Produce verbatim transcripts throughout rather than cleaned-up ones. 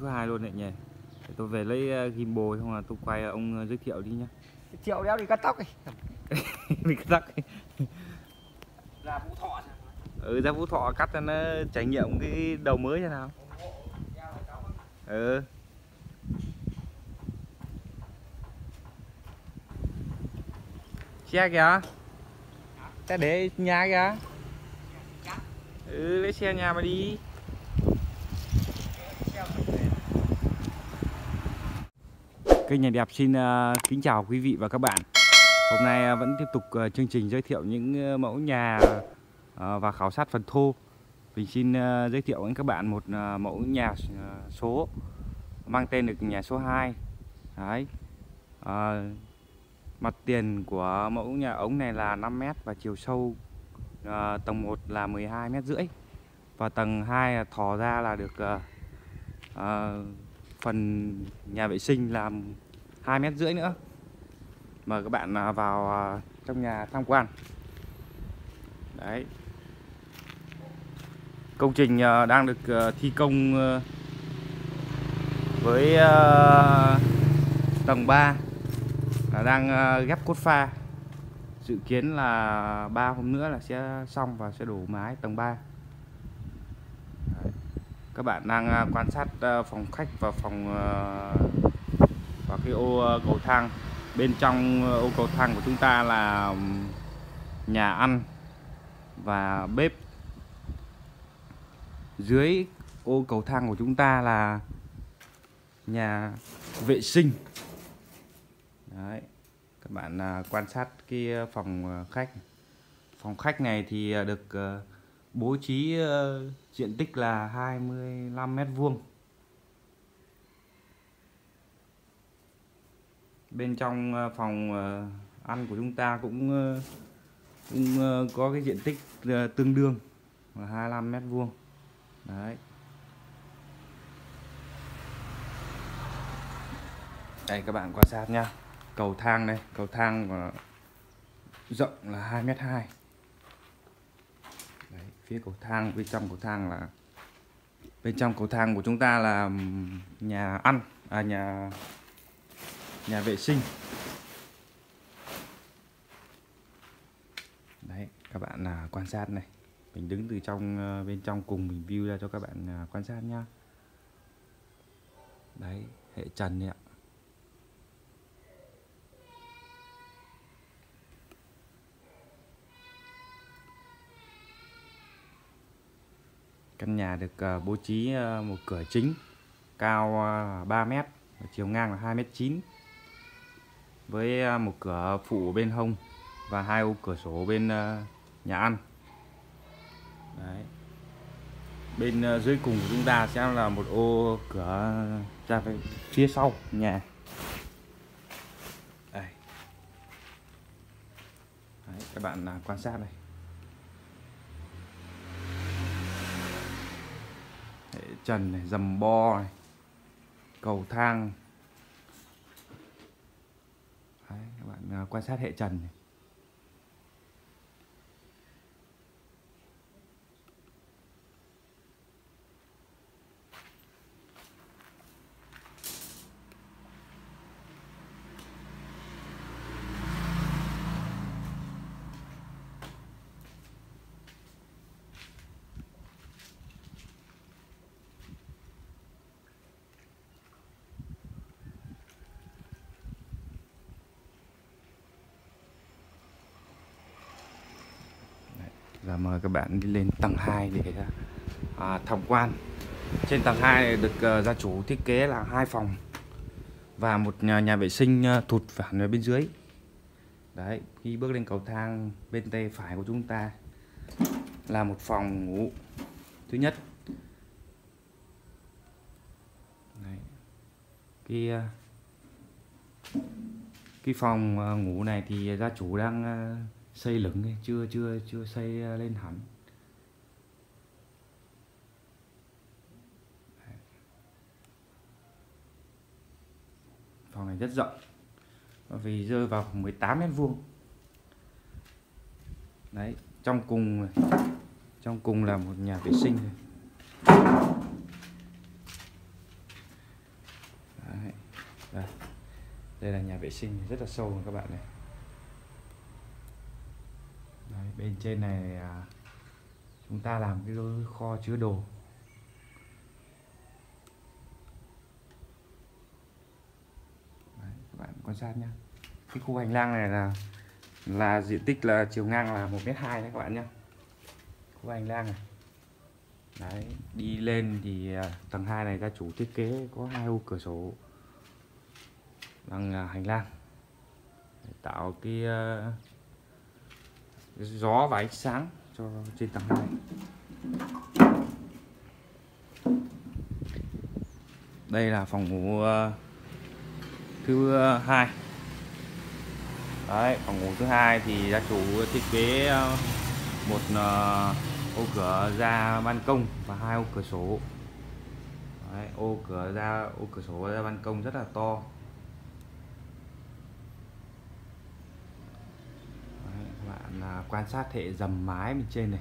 số hai luôn đấy nhỉ. Để tôi về lấy uh, gimbal xong là tôi quay ông uh, giới thiệu đi nhá. Triệu đéo đi cắt tóc đi. Đi cắt tóc. Là Phú Thọ. Ừ, ra Phú Thọ cắt cho nó trải nghiệm cái đầu mới thế nào. Ừ. Xe kìa. Xe để nhà kìa. Ừ, lấy xe nhà mà đi. Kênh Nhà Đẹp xin uh, kính chào quý vị và các bạn. Hôm nay uh, vẫn tiếp tục uh, chương trình giới thiệu những uh, mẫu nhà uh, và khảo sát phần thô. Mình xin uh, giới thiệu với các bạn một uh, mẫu nhà uh, số mang tên được nhà số hai. Đấy. Uh, mặt tiền của mẫu nhà ống này là năm mét và chiều sâu uh, tầng một là mười hai mét rưỡi và tầng hai thò ra là được uh, uh, phần nhà vệ sinh làm hai mét rưỡi nữa. Mời các bạn vào trong nhà tham quan. Đấy. Công trình đang được thi công với tầng ba là đang ghép cốt pha. Dự kiến là ba hôm nữa là sẽ xong và sẽ đổ mái tầng ba. Đấy. Các bạn đang quan sát phòng khách và phòng và cái ô cầu thang. Bên trong ô cầu thang của chúng ta là nhà ăn và bếp. Dưới ô cầu thang của chúng ta là nhà vệ sinh. Đấy. Các bạn quan sát cái phòng khách. Phòng khách này thì được bố trí diện tích là hai mươi lăm mét vuông. Bên trong phòng ăn của chúng ta cũng, cũng có cái diện tích tương đương là hai mươi lăm mét vuông. Đấy. Đây các bạn quan sát nha. Cầu thang đây, cầu thang rộng là hai mét hai. Đấy, phía cầu thang, bên trong cầu thang là bên trong cầu thang của chúng ta là nhà ăn, à nhà nhà vệ sinh. Đấy, các bạn là quan sát này. Mình đứng từ trong bên trong cùng mình view ra cho các bạn quan sát nhá. Đấy, hệ trần đấy ạ. Căn nhà được bố trí một cửa chính cao ba mét, chiều ngang là hai mét chín, với một cửa phụ bên hông và hai ô cửa sổ bên nhà ăn. Đấy. Bên dưới cùng của chúng ta sẽ là một ô cửa ra về phía sau nhà. Đây. Đấy, các bạn quan sát này. Hệ trần này, dầm bo này, cầu thang. Đấy, các bạn quan sát hệ trần này. Giờ mời các bạn đi lên tầng hai để à, tham quan. Trên tầng hai này được uh, gia chủ thiết kế là hai phòng và một nhà, nhà vệ sinh uh, thụt phản ở bên dưới. Đấy, khi bước lên cầu thang bên tay phải của chúng ta là một phòng ngủ thứ nhất. Đấy. Cái uh, cái phòng uh, ngủ này thì gia chủ đang uh, xây lửng ấy, chưa chưa chưa xây lên hẳn. Đấy. Phòng này rất rộng vì rơi vào mười tám mét vuông. Đấy, trong cùng trong cùng là một nhà vệ sinh. Đây, đây là nhà vệ sinh rất là sâu các bạn này. Đấy, bên trên này à, chúng ta làm cái kho chứa đồ. Đấy, các bạn quan sát nhé. Cái khu hành lang này là là diện tích là chiều ngang là một mét hai đấy các bạn nhé. Khu hành lang này. Đấy, đi lên thì à, tầng hai này gia chủ thiết kế có hai ô cửa sổ bằng à, hành lang để tạo cái, uh, cái gió và ánh sáng cho trên tầng hai. Đây là phòng ngủ uh, thứ hai. Đấy, phòng ngủ thứ hai thì gia chủ thiết kế uh, một uh, ô cửa ra ban công và hai ô cửa sổ. Đấy, ô cửa ra ô cửa sổ ra ban công rất là to. Đấy, các bạn uh, quan sát hệ dầm mái bên trên này.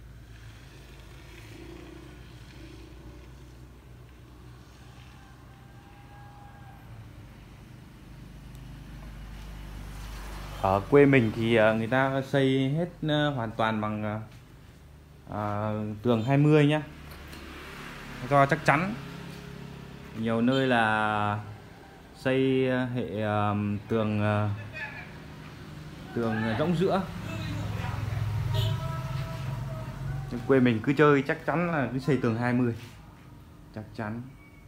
Ở quê mình thì người ta xây hết hoàn toàn bằng à, tường hai mươi nhá, do chắc chắn. Nhiều nơi là xây hệ um, tường uh, tường rỗng giữa. Nhưng quê mình cứ chơi chắc chắn là cứ xây tường hai mươi, chắc chắn.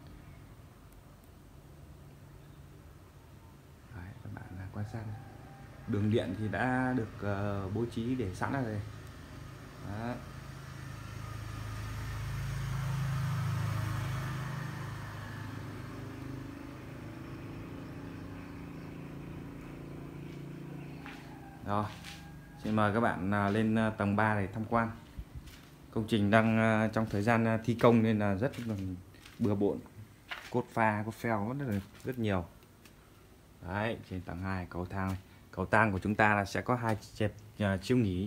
Đấy, các bạn quan sát này. Đường điện thì đã được uh, bố trí để sẵn ở đây. Đấy. Rồi, xin mời các bạn uh, lên uh, tầng ba để tham quan. Công trình đang uh, trong thời gian uh, thi công nên là rất là bừa bộn. Cốt pha, cốt phèo rất là rất nhiều. Đấy, trên tầng hai cầu thang này. Cầu thang của chúng ta là sẽ có hai chẹp uh, chiếu nghỉ.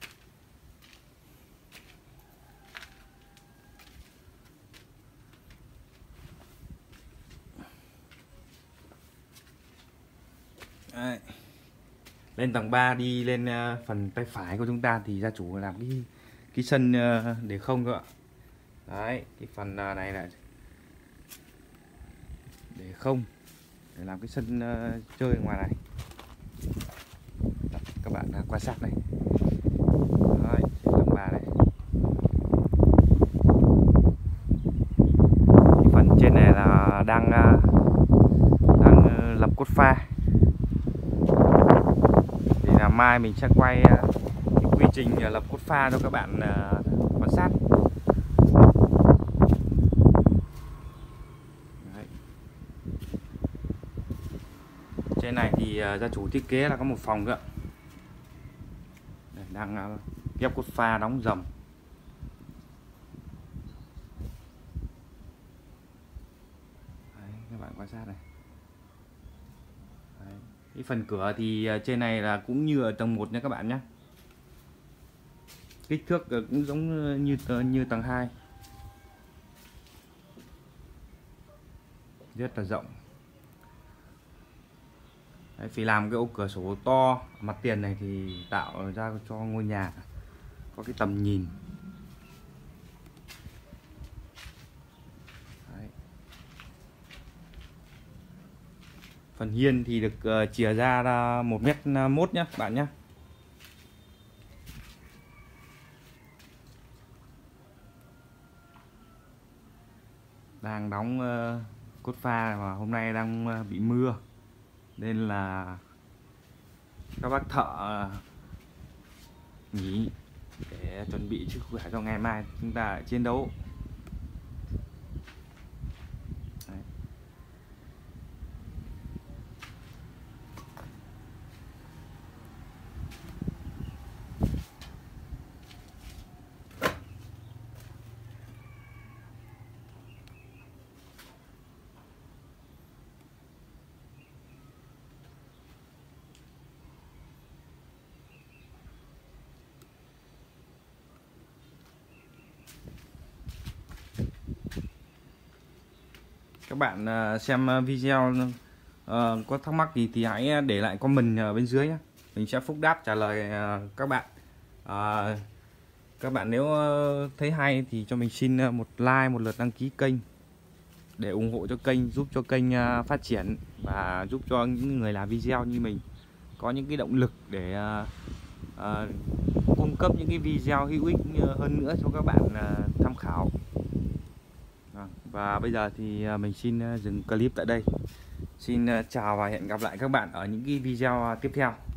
Đấy. Lên tầng ba đi lên uh, phần tay phải của chúng ta thì gia chủ làm cái cái sân uh, để không cơ ạ. Đấy, cái phần uh, này là để không, để làm cái sân uh, chơi ngoài này. Đó, các bạn uh, quan sát này. Đấy, tầng ba này. Cái phần trên này là đang uh, đang uh, lập cốt pha. Thì là mai mình sẽ quay uh, cái quy trình uh, lập cốt pha cho các bạn uh, quan sát. Đấy. Trên này thì uh, gia chủ thiết kế là có một phòng nữa. Đây, đang uh, ghép cốt pha đóng dầm. Đấy, các bạn quan sát này. Đấy. Cái phần cửa thì trên này là cũng như ở tầng một nha các bạn nhé. Kích thước cũng giống như như tầng hai. Rất là rộng. Đấy, vì làm cái ô cửa sổ to mặt tiền này thì tạo ra cho ngôi nhà có cái tầm nhìn. Đấy. Phần hiên thì được uh, chìa ra là một mét mốt nhé bạn nhé. Đang đóng uh, cốt pha và hôm nay đang uh, bị mưa nên là các bác thợ uh, nghỉ để chuẩn bị sức khỏe cho ngày mai chúng ta chiến đấu. Đấy. Các bạn xem video uh, có thắc mắc gì thì hãy để lại comment ở bên dưới nhé. Mình sẽ phúc đáp trả lời uh, các bạn. uh, Các bạn nếu uh, thấy hay thì cho mình xin uh, một like, một lượt đăng ký kênh để ủng hộ cho kênh, giúp cho kênh uh, phát triển và giúp cho những người làm video như mình có những cái động lực để uh, uh, cung cấp những cái video hữu ích hơn nữa cho các bạn uh, tham khảo. Và bây giờ thì uh, mình xin uh, dừng clip tại đây. Xin uh, chào và hẹn gặp lại các bạn ở những cái video uh, tiếp theo.